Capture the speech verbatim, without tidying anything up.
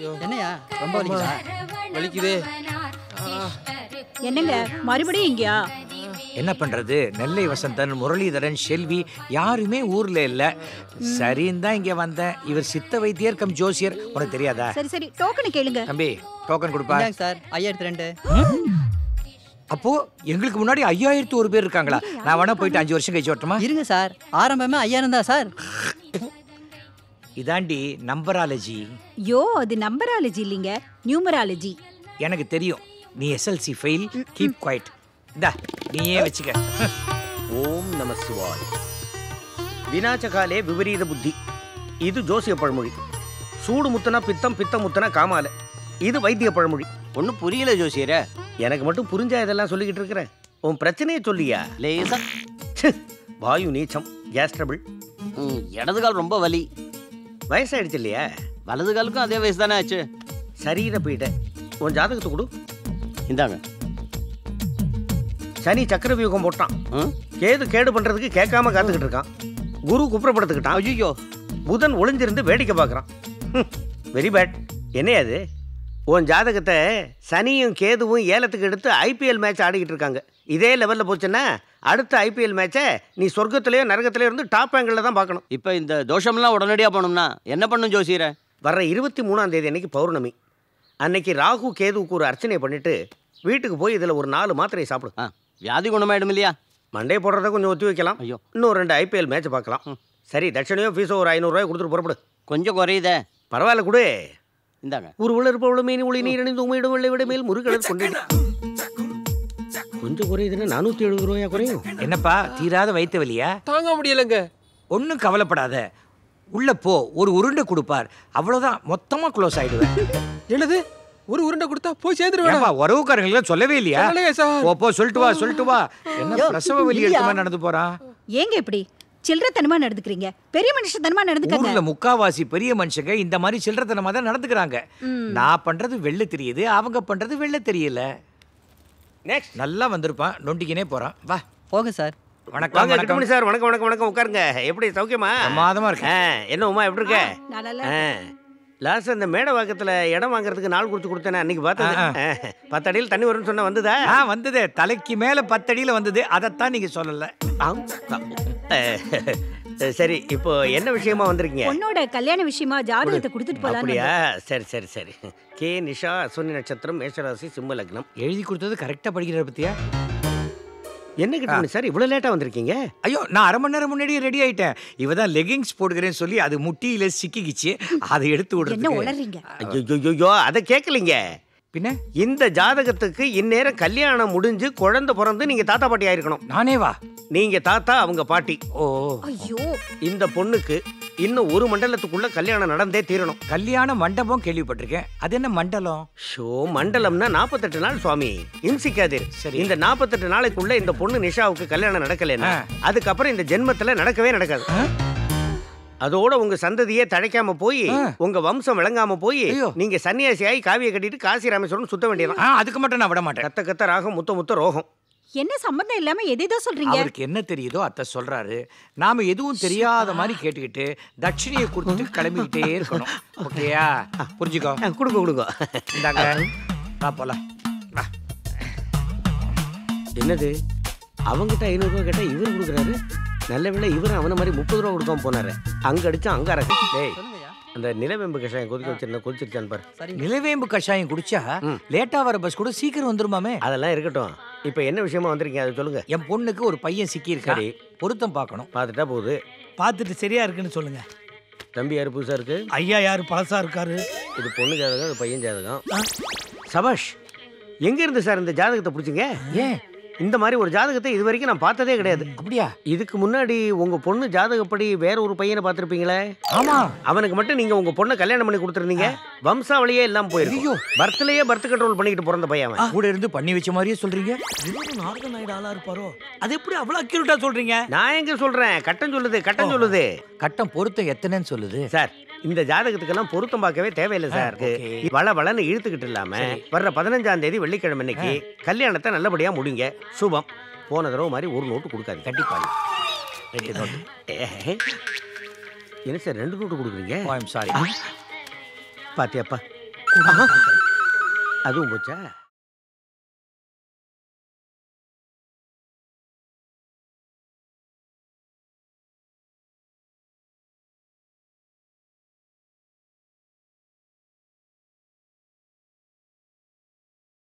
என்னையா ரொம்ப வலிக்குதா? வலிக்குதே. என்னங்க மறுபடியும் இங்கயா? என்ன பண்றது, நெல்லை வசந்தன், முரளிதரன், செல்வி யாருமே ஊர்ல இல்ல. சரின்னு தான் இங்க வந்தேன். இவர் சித்த வைத்தியர் கம் ஜோசியர், உனக்கு தெரியாதா? சரி சரி டோக்கன் கேளுங்க. தம்பி டோக்கன் கொடுப்பா சார். ஐயாயிரத்தி ரெண்டு. அப்போ எங்களுக்கு முன்னாடி ஐயாயிரத்து ஒரு பேர் இருக்காங்களா? நான் வேணா போயிட்டு அஞ்சு வருஷம் கழிச்சு வரட்டுமா? இருங்க சார், ஆரம்பமே ஐயாயிரம் தான் சார். இதாண்டி நம்பராலஜி. யோ அது நம்பராலஜி இல்லைங்க, நியூமராலஜி. எனக்கு தெரியும், நீ எஸ்எல்சி ஃபெயில். Keep quiet. இந்தா நீயே வச்சுக்க. ஓம் நம சிவாய். வினாச்சகாலே விபரீத புத்தி. இது ஜோசிய பழமொழி. சூடு முத்தனா பித்தம், பித்தம் முத்தனா காமால. இது வைத்திய பழமொழி. ஒன்றும் புரியல ஜோசியர. எனக்கு மட்டும் புரிஞ்சா இதெல்லாம் சொல்லிக்கிட்டு இருக்கிறேன். உன் பிரச்சனையை சொல்லியா? லேசா வாயு நீச்சம், கேஸ் ட்ரபிள். இடது கால் ரொம்ப வலி. வயசாயிடுச்சு இல்லையா? வலது காலுக்கும் அதே வயசு தானே ஆச்சு. சரீர போயிட்ட. உன் ஜாதகத்தை கொடு. இந்தாங்க. சனி சக்கர வியூகம் போட்டான். கேது கேடு பண்றதுக்கு கேட்காம காத்துக்கிட்டு இருக்கான். குரு குப்புறப்படுத்துக்கிட்டான். ஐயோ. புதன் ஒளிஞ்சிருந்து வேடிக்கை பார்க்கறான். Very bad. என்னையாது உன் ஜாதகத்தை சனியும் கேதுவும் ஏலத்துக்கு எடுத்து ஐபிஎல் மேட்ச் ஆடிக்கிட்டு இருக்காங்க. இதே லெவலில் போச்சுன்னா அடுத்த ஐபிஎல் மேட்சை நீ சொர்க்கத்திலேயோ நரகத்திலேயோ இருந்து டாப் ஆங்கிளில் தான் பார்க்கணும். இப்போ இந்த தோஷம்லாம் உடனடியாக போகணும்னா என்ன பண்ணும் ஜோசியரை? வர்ற இருபத்தி மூணாம் தேதி அன்னைக்கு பௌர்ணமி. அன்னைக்கு ராகு கேதுவுக்கு ஒரு அர்ச்சனை பண்ணிட்டு வீட்டுக்கு போய் இதில் ஒரு நாலு மாத்திரையை சாப்பிடும். ஆ, வியாதி குணமாயிடும் இல்லையா? மண்டே போடுறத கொஞ்சம் ஒத்தி வைக்கலாம். ஐயோ, இன்னும் ரெண்டு ஐபிஎல் மேட்ச் பார்க்கலாம். சரி, தட்சணையோ ஃபீஸோ ஒரு ஐநூறுரூவாய் கொடுத்துட்டு புறப்படு. கொஞ்சம் குறையுதே. பரவாயில்ல கொடு. இந்தாங்க. ஒரு உளர்ப்பவள மீன் ஒளி நீரணிந்து உமையிடம் வெள்ளை விட மேல் முருகலர் கொண்டு கொஞ்சம் குறையுதுன்னா நானூற்றி எழுபது ரூபாயா குறையும். என்னப்பா தீராத வயிற்று வலியா? தாங்க முடியலங்க. ஒன்றும் கவலைப்படாத, உள்ள போ, ஒரு உருண்டை கொடுப்பார், அவ்வளோதான், மொத்தமா க்ளோஸ் ஆயிடுவேன். என்னது, ஒரு உருண்டை கொடுத்தா போய் சேர்ந்துருவேன்? உறவுக்காரங்களுக்கு சொல்லவே இல்லையா? போ போ, சொல்லிட்டு வா சொல்லிட்டு வா. என்ன பிரசவ வலி எடுத்துமா நடந்து போறான்? ஏங்க இப்படி சில்லறத்தனமா நடந்துக்கிறீங்க? பெரிய மனுஷத்தனமா நடந்துக்கங்க. ஊர்ல முக்காவாசி பெரிய மனுஷங்க இந்த மாதிரி சில்லறத்தனமா தான் நடந்துக்கிறாங்க. நான் பண்றது வெள்ள தெரியுது, அவங்க பண்றது வெள்ள தெரியல. நெக்ஸ்ட் நல்லா வந்திருப்பான், நொண்டிக்கினே போறான். வா போங்க சார். வணக்கம் வணக்கம் சார். வணக்கம் வணக்கம் வணக்கம். உட்காருங்க. எப்படி சௌக்கியமா? பிரமாதமா இருக்கு. என்ன உமா எப்படி இருக்க? லாஸ்ட் அந்த மேடை வாக்கத்துல இடம் வாங்குறதுக்கு நாள் கொடுத்து கொடுத்தேன் அன்னைக்கு பார்த்தது. பத்து அடியில் தண்ணி வரும்னு சொன்ன வந்ததா? ஆ வந்தது, தலைக்கு மேல பத்து அடியில வந்தது. அதைத்தான் நீங்க சொல்லல. சரி, இப்போ என்ன விஷயமா வந்திருக்கீங்க? பொண்ணோட கல்யாண விஷயமா ஜாதகத்தை கொடுத்துட்டு போலாம். அப்படியா? சரி சரி சரி. கே நிஷா, அஸ்வினி நட்சத்திரம், மேஷராசி, சிம்ம லக்னம். எழுதி கொடுத்தது கரெக்டா படிக்கிற பத்தியா? என்ன கிட்ட சார் இவ்வளவு லேட்டா வந்திருக்கீங்க? ஐயோ, நான் அரை மணி நேரம் முன்னாடியே ரெடி ஆயிட்டேன். இவ தான் லெகிங்ஸ் போடுகிறேன்னு சொல்லி அது முட்டியில சிக்கிக்கிச்சு, அதை எடுத்து விடுறதுக்கு. ஐயோ, அதை கேட்கலீங்க. பின்ன இந்த ஜாதகத்துக்கு இந்நேரம் கல்யாணம் முடிஞ்சு குழந்தை பிறந்து நீங்க தாத்தா பாட்டி ஆயிருக்கணும். நானே வா? நீங்க தாத்தா, அவங்க பாட்டி. ஓ ஐயோ, இந்த பொண்ணுக்கு இன்னும் ஒரு மண்டலத்துக்குள்ள கல்யாணம் நடந்தே தீரணும். கல்யாண மண்டபம் கேள்விப்பட்டிருக்கேன், அது என்ன மண்டலம்? ஷோ, மண்டலம்னா நாற்பத்தெட்டு நாள் சுவாமி, இம்சிக்காது. சரி, இந்த நாற்பத்தெட்டு நாளைக்குள்ள இந்த பொண்ணு நிஷாவுக்கு கல்யாணம் நடக்கலன்னா அதுக்கப்புறம் இந்த ஜென்மத்துல நடக்கவே நடக்காது. அதோட உங்க சந்ததியே தழைக்காம போய் உங்க வம்சம் விளங்காம போய் நீங்க சன்னியாசியாகி காவியை கட்டிட்டு காசி ராமேஸ்வரம் சுத்த வேண்டியதான். அதுக்கு மட்டும் நான் விட மாட்டேன். கத்த கத்த ராகம், முத்த முத்த ரோகம். என்ன சம்பந்தம் இல்லாம எதேதோ சொல்றீங்க? அவருக்கு என்ன தெரியுதோ அத சொல்றாரு. நாம எதுவும் தெரியாத மாதிரி கேட்டுக்கிட்டு தட்சணையை கொடுத்துட்டு கிளம்பிக்கிட்டே இருக்கணும். ஓகேயா? புரிஞ்சுக்கோ. கொடுங்க கொடுங்க. இந்தாங்க, வா போலாம். என்னது, அவங்கிட்ட ஐநூறு ரூபா கேட்டா இவரு கொடுக்குறாரு. நல்ல வேளை இவரும் அவன மாதிரி முப்பது ரூபா கொடுக்காம போனாரு. அங்க அடிச்சா அங்க அரக்கு. டேய், அந்த நிலவேம்பு கஷாயம் கொதிக்க வச்சிருந்தா கொதிச்சிருச்சான்னு பாரு. நிலவேம்பு கஷாயம் குடிச்சா லேட்டா வர பஸ் கூட சீக்கிரம் வந்துருமாமே. அதெல்லாம் இருக்கட்டும். இப்ப என்ன விஷயமா வந்திருக்கீங்க அதை சொல்லுங்க. என் பொண்ணுக்கு ஒரு பையன் சிக்கி இருக்காரு, பொருத்தம் பார்க்கணும். பார்த்துட்டா போகுது. பார்த்துட்டு சரியா இருக்குன்னு சொல்லுங்க. தம்பி யாரு புதுசா இருக்கு? ஐயா யாரு பழசா இருக்காரு? இது பொண்ணு ஜாதகம், இது பையன் ஜாதகம். சபாஷ். எங்க இருந்து சார் இந்த ஜாதகத்தை பிடிச்சிங்க? ஏன் இந்த மாதிரி ஒரு ஜாதகத்தை இது வரைக்கும் நான் பார்த்ததே கிடையாது. அப்படியா? இதுக்கு முன்னாடி உங்க பொண்ணு ஜாதகப்படி வேற ஒரு பையனை பார்த்திருப்பீங்களே? ஆமா, அவனுக்கு மட்டும் நீங்க உங்க பொண்ணை கல்யாணம் பண்ணி கொடுத்துருந்தீங்க. வம்சாவளியே எல்லாம் போயிருக்கு. பர்த்லயே பர்த் கண்ட்ரோல் பண்ணிக்கிட்டு பிறந்த பையன். கூட இருந்து பண்ணி வச்ச மாதிரியே சொல்றீங்க. இவரு நார்கன் ஆயிட ஆளா இருப்பாரோ? அது எப்படி அவ்வளவு அக்யூரேட்டா சொல்றீங்க? நான் எங்க சொல்றேன், கட்டம் சொல்லுது, கட்டம் சொல்லுது. கட்டம் பொருத்தம் எத்தனைன்னு சொல்லுது சார். இந்த ஜாதகத்துக்கெல்லாம் பொருத்தம் பார்க்கவே தேவையில்லை சார். வள வளன்னு இழுத்துக்கிட்டு இல்லாம வர்ற பதினஞ்சாம் தேதி வெள்ளிக்கிழமை அன்னைக்கு கல்யாணத்தை நல்லபடியா முடிங்க. சுபம். போன தடவை மாதிரி ஒரு நோட்டு கொடுக்காது. கண்டிப்பா. என்ன சார் ரெண்டு நோட்டு கொடுக்குறீங்க? சாரி. பாத்தியாப்பா, அதுவும் போச்சா?